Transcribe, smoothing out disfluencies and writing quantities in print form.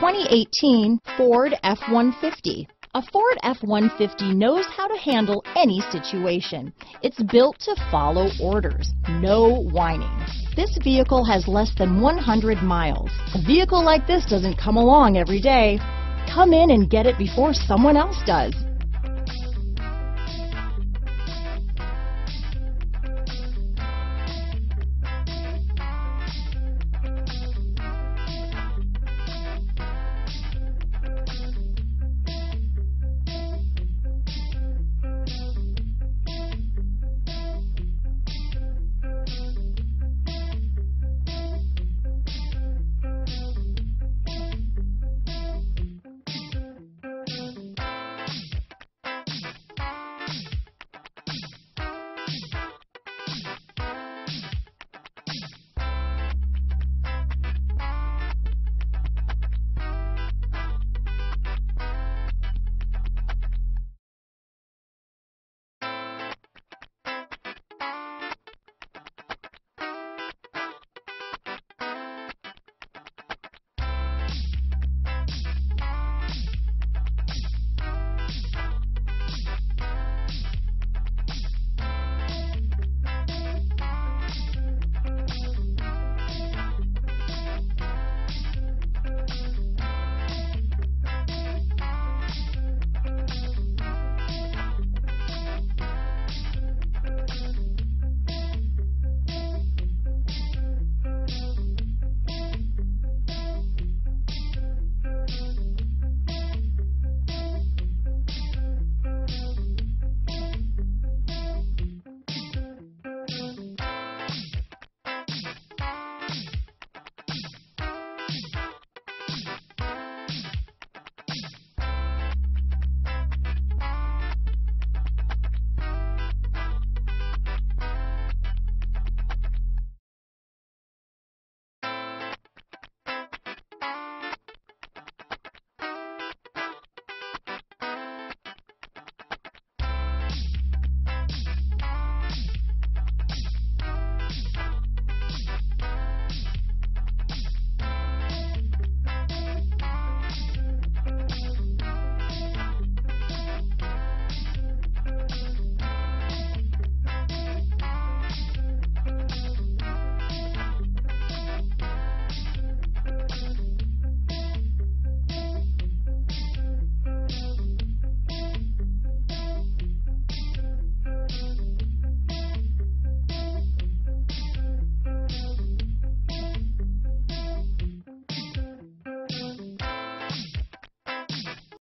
2018 Ford F-150. A Ford F-150 knows how to handle any situation. It's built to follow orders, no whining. This vehicle has less than 100 miles. A vehicle like this doesn't come along every day. Come in and get it before someone else does.